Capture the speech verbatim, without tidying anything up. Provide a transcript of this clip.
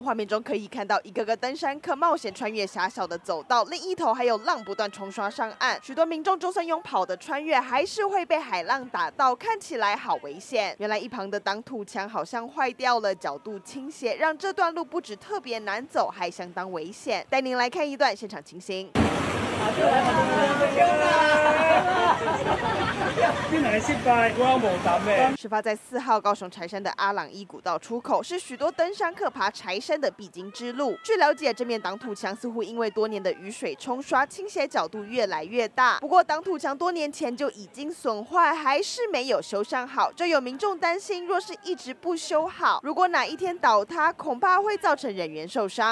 画面中可以看到一个个登山客冒险穿越狭小的走道，另一头还有浪不断冲刷上岸。许多民众就算用跑的穿越，还是会被海浪打到，看起来好危险。原来一旁的挡土墙好像坏掉了，角度倾斜，让这段路不止特别难走，还相当危险。带您来看一段现场情形。 事发在四号高雄柴山的阿朗伊古道出口，是许多登山客爬柴山的必经之路。据了解，这面挡土墙似乎因为多年的雨水冲刷，倾斜角度越来越大。不过，挡土墙多年前就已经损坏，还是没有修缮好。就有民众担心，若是一直不修好，如果哪一天倒塌，恐怕会造成人员受伤。